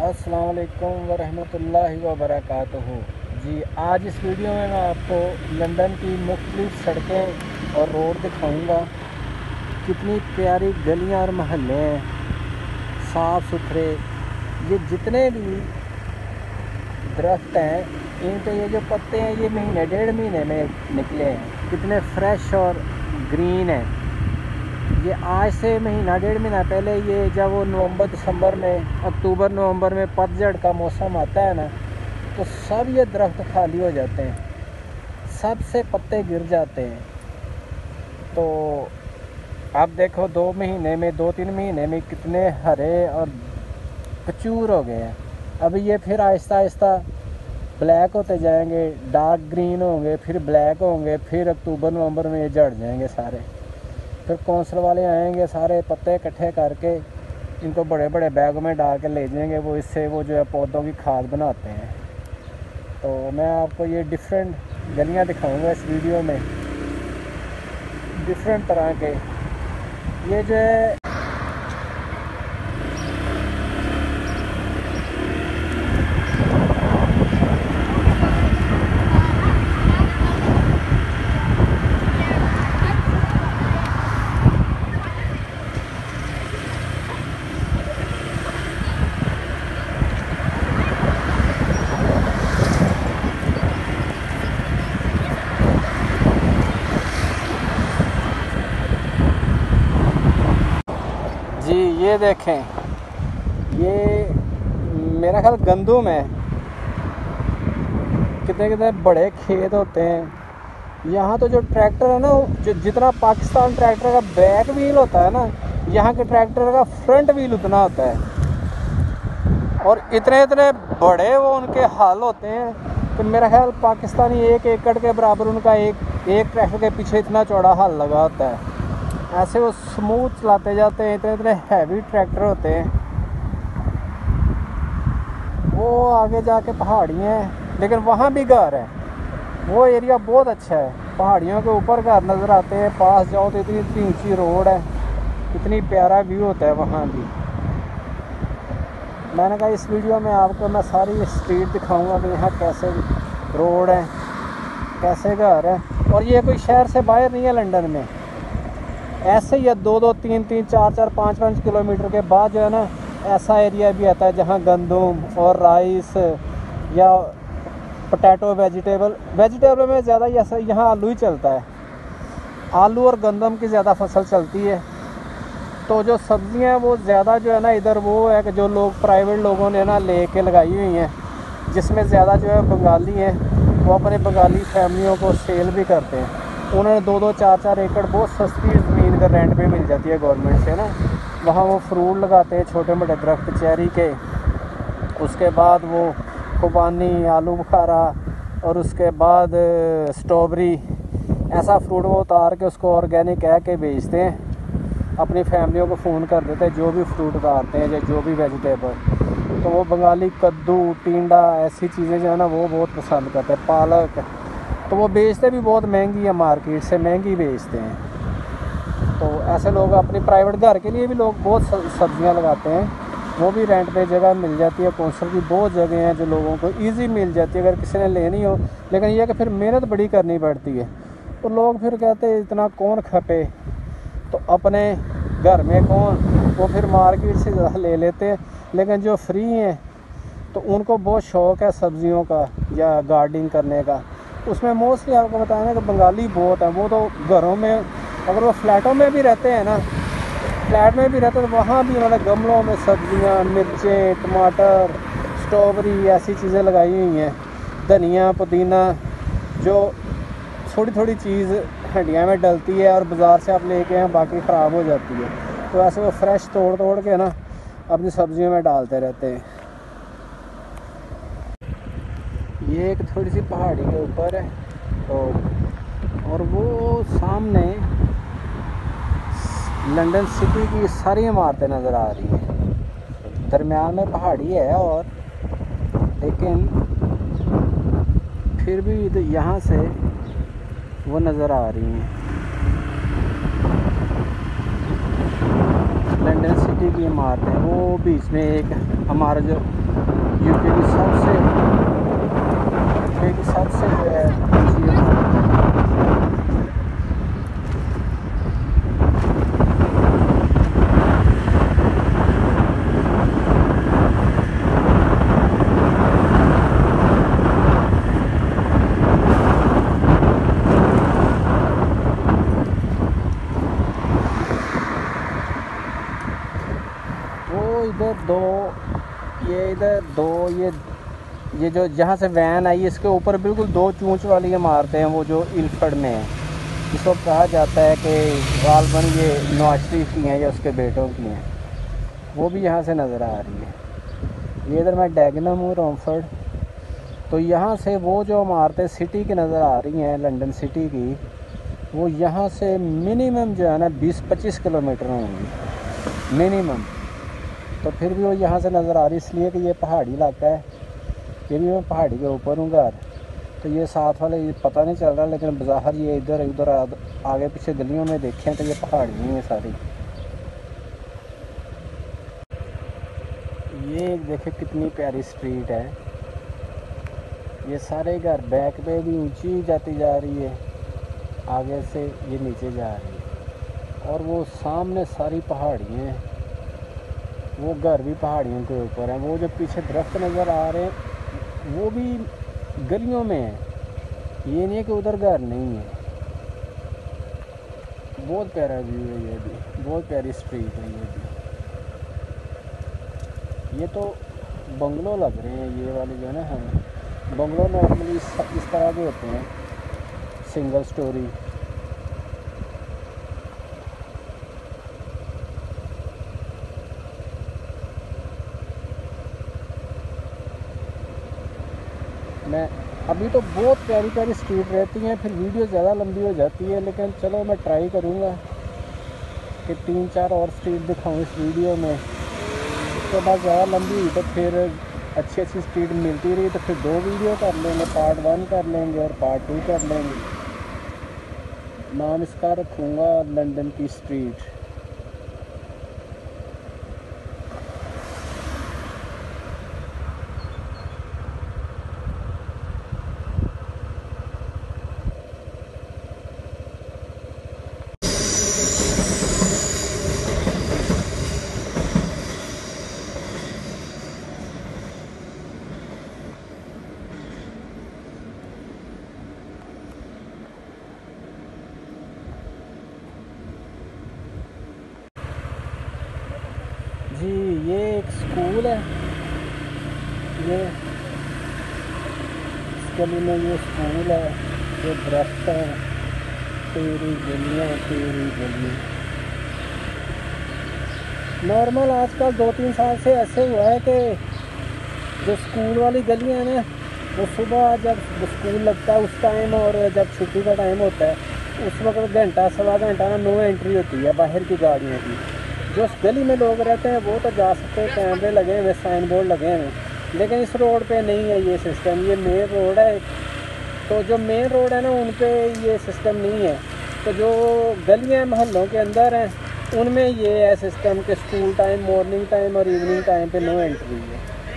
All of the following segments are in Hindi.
अस्सलाम वालेकुम वरहमतुल्लाहि वबरकातुहू। जी, आज इस वीडियो में मैं आपको लंदन की मुख्तलिफ़ सड़कें और रोड दिखाऊंगा। कितनी प्यारी गलियां और महल्ले हैं, साफ़ सुथरे। ये जितने भी दरख्त हैं इन पे ये जो पत्ते हैं ये महीने डेढ़ महीने में निकले हैं। कितने फ्रेश और ग्रीन हैं। ये आज से महीना डेढ़ महीना पहले ये जब वो नवंबर दिसंबर में अक्टूबर नवंबर में पतझड़ का मौसम आता है ना, तो सब ये दरख्त खाली हो जाते हैं, सब से पत्ते गिर जाते हैं। तो आप देखो 2-3 महीने में कितने हरे और प्रचुर हो गए हैं। अभी ये फिर आहिस्ता आहिस्ता ब्लैक होते जाएंगे, डार्क ग्रीन होंगे, फिर ब्लैक होंगे, फिर अक्टूबर नवंबर में ये झड़ जाएंगे सारे। फिर कौंसल वाले आएंगे, सारे पत्ते इकट्ठे करके इनको बड़े बड़े बैगों में डाल के ले जाएंगे। वो इससे वो जो है पौधों की खाद बनाते हैं। तो मैं आपको ये डिफरेंट गलियां दिखाऊंगा इस वीडियो में, डिफरेंट तरह के। ये जो है जी, ये देखें, ये मेरा ख्याल गंदुम है। कितने कितने बड़े खेत होते हैं। यहाँ तो जो ट्रैक्टर है ना, जो जितना पाकिस्तान ट्रैक्टर का बैक व्हील होता है ना, यहाँ के ट्रैक्टर का फ्रंट व्हील उतना होता है। और इतने इतने बड़े वो उनके हल होते हैं कि मेरा ख्याल पाकिस्तानी 1 एकड़ के बराबर उनका एक ट्रैक्टर के पीछे इतना चौड़ा हल लगा होता है। ऐसे वो स्मूथ चलाते जाते हैं, इतने इतने हैवी ट्रैक्टर होते हैं। वो आगे जाके पहाड़ियाँ हैं, लेकिन वहाँ भी घर है। वो एरिया बहुत अच्छा है, पहाड़ियों के ऊपर घर नज़र आते हैं। पास जाओ तो इतनी इतनी ऊंची रोड है, इतनी प्यारा व्यू होता है वहाँ भी। मैंने कहा इस वीडियो में आपको मैं सारी स्ट्रीट दिखाऊंगा कि यहाँ कैसे रोड है, कैसे घर है। और ये कोई शहर से बाहर नहीं है लंदन में। ऐसे ही 2-2, 3-3, 4-4, 5-5 किलोमीटर के बाद जो है ना, ऐसा एरिया भी आता है जहाँ गंदम और राइस या पोटैटो वेजिटेबल में ज़्यादा ऐसा यहाँ आलू ही चलता है। आलू और गंदम की ज़्यादा फसल चलती है। तो जो सब्ज़ियाँ वो ज़्यादा जो है ना इधर वो है कि जो लोग प्राइवेट लोगों ने ना लेके लगाई हुई हैं, जिसमें ज़्यादा जो है बंगाली हैं। वो अपने बंगाली फैमिलियों को सेल भी करते हैं। उन्होंने 2-2, 4-4 एकड़ बहुत सस्ती ज़मीन का रेंट पे मिल जाती है गवर्नमेंट से ना। वहाँ वो फ्रूट लगाते हैं, छोटे मोटे दरख्त चेरी के। उसके बाद वो खुबानी, आलू बुखारा और उसके बाद स्ट्रॉबेरी, ऐसा फ्रूट वो उतार के उसको ऑर्गेनिक कह के बेचते हैं। अपनी फैमिलियों को फ़ोन कर देते हैं जो भी फ्रूट उतारते हैं या जो भी वेजिटेबल। तो वो बंगाली कद्दू, टिंडा, ऐसी चीज़ें जो है ना वो बहुत पसंद करते हैं। पालक तो वो बेचते भी बहुत महंगी है, मार्केट से महंगी बेचते हैं। तो ऐसे लोग अपनी प्राइवेट घर के लिए भी लोग बहुत सब्जियां लगाते हैं। वो भी रेंट पे जगह मिल जाती है। कौंसल की बहुत जगह हैं जो लोगों को इजी मिल जाती है अगर किसी ने लेनी हो। लेकिन यह कि फिर मेहनत बड़ी करनी पड़ती है। तो लोग फिर कहते हैं इतना कौन खपे, तो अपने घर में कौन, वो फिर मार्केट से ज़्यादा ले लेते हैं। लेकिन जो फ्री हैं तो उनको बहुत शौक़ है सब्ज़ियों का या गार्डनिंग करने का। उसमें मोस्टली आपको बताया ना कि बंगाली बहुत है। वो तो घरों में, अगर वो फ्लैटों में भी रहते हैं ना, फ्लैट में भी रहते हैं तो वहाँ भी उन्होंने गमलों में सब्ज़ियाँ, मिर्चें, टमाटर, स्ट्रॉबेरी ऐसी चीज़ें लगाई हुई हैं। धनिया, पुदीना, जो थोड़ी थोड़ी चीज़ हंडिया में डलती है और बाज़ार से आप लेके आए बाकी ख़राब हो जाती है। तो ऐसे वो फ्रेश तोड़ के ना अपनी सब्जियों में डालते रहते हैं। ये एक थोड़ी सी पहाड़ी के ऊपर है। तो और वो सामने लंदन सिटी की सारी इमारतें नज़र आ रही हैं। दरमियान में पहाड़ी है और लेकिन फिर भी यहाँ से वो नज़र आ रही हैं लंदन सिटी की इमारतें। वो बीच में एक हमारा जो यूके की सबसे जो है ऊंची इमारत है। इधर दो ये जो जहाँ से वैन आई इसके ऊपर बिल्कुल दो चूंच वाली इमारतें हैं, वो जो इल्फर्ड में है, जिसको कहा जाता है कि गालबन ये नवाज शरीफ की हैं या उसके बेटों की हैं, वो भी यहाँ से नज़र आ रही है। ये इधर मैं डैगनम हूँ, रॉमफर्ड। तो यहाँ से वो जो इमारतें सिटी की नज़र आ रही हैं, लंदन सिटी की, वो यहाँ से मिनिमम जो है ना 20-25 किलोमीटर होंगी मिनिमम। तो फिर भी वो यहाँ से नज़र आ रही, इसलिए कि ये पहाड़ी इलाका है। ये भी मैं पहाड़ी के ऊपर हूँ घर, तो ये साथ वाले ये पता नहीं चल रहा, लेकिन बाहर ये इधर उधर आगे पीछे गलियों में देखें तो ये पहाड़ी नहीं है सारी। ये देखे कितनी प्यारी स्ट्रीट है। ये सारे घर बैक पे भी ऊंची जाती जा रही है, आगे से ये नीचे जा रही है, और वो सामने सारी पहाड़ियाँ हैं, वो घर भी पहाड़ियों के ऊपर हैं। वो जो पीछे दरख्त नज़र आ रहे हैं वो भी गलियों में है, ये नहीं है कि उधर घर नहीं है। बहुत प्यारा व्यू है, ये भी बहुत प्यारी स्ट्रीट है। ये भी ये तो बंगलो लग रहे हैं, ये वाले जो है ना, हाँ बंगलो नॉर्मली इस तरह के होते हैं, सिंगल स्टोरी। मैं अभी तो बहुत प्यारी प्यारी स्ट्रीट रहती हैं, फिर वीडियो ज़्यादा लंबी हो जाती है, लेकिन चलो मैं ट्राई करूँगा कि 3-4 और स्ट्रीट दिखाऊँ इस वीडियो में। उसके बाद ज़्यादा लंबी हुई तो फिर अच्छी अच्छी स्ट्रीट मिलती रही तो फिर 2 वीडियो कर लेंगे, पार्ट 1 कर लेंगे और पार्ट 2 कर लेंगे। नाम इसका रखूँगा लंदन की स्ट्रीट। जी ये एक स्कूल है, ये इस गली में ये स्कूल है, ये दरख्त है, तेरी गलियाँ तेरी गलियाँ। नॉर्मल आजकल 2-3 साल से ऐसे हुआ है कि जो स्कूल वाली गलियाँ हैं ना, वो सुबह जब स्कूल लगता है उस टाइम और जब छुट्टी का टाइम होता है उस वक्त घंटा सवा घंटा ना नो एंट्री होती है बाहर की गाड़ियों की। जो उस गली में लोग रहते हैं वो तो जा सकते हैं, कैमरे लगे हुए, साइन बोर्ड लगे हुए, लेकिन इस रोड पे नहीं है ये सिस्टम। ये मेन रोड है, तो जो मेन रोड है ना उन पे ये सिस्टम नहीं है। तो जो गलियाँ मोहल्लों के अंदर हैं उनमें ये है सिस्टम के स्कूल टाइम, मॉर्निंग टाइम और इवनिंग टाइम पे नो एंट्री है।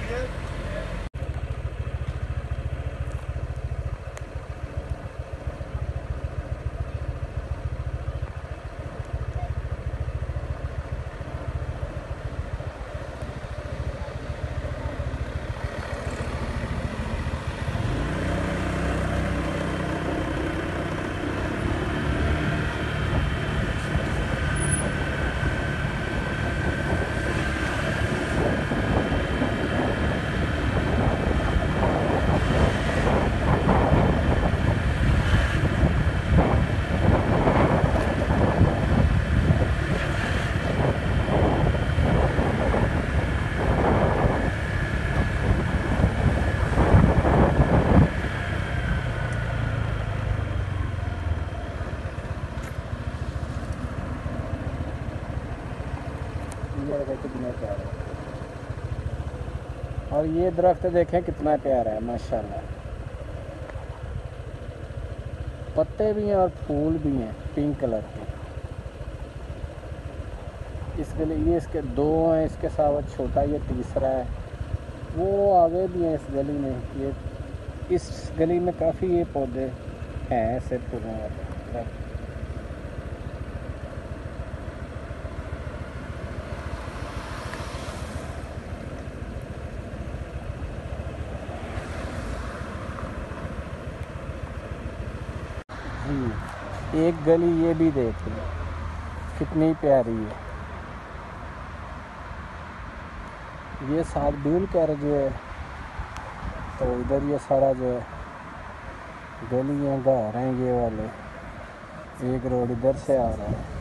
कितना प्यारा है, और ये दरख्त देखें कितना प्यारा है माशाल्लाह। पत्ते भी हैं और फूल भी हैं पिंक कलर के। इसके लिए ये इसके 2 हैं, इसके साथ छोटा ये तीसरा है। वो आगे भी हैं इस गली में। ये इस गली में काफ़ी ये पौधे हैं ऐसे फूलों वाले। जी एक गली ये भी देख लो कितनी प्यारी है। ये साथ भील कर जो है, तो इधर ये सारा जो है गली है, घर हैं ये वाले। एक रोड इधर से आ रहा है।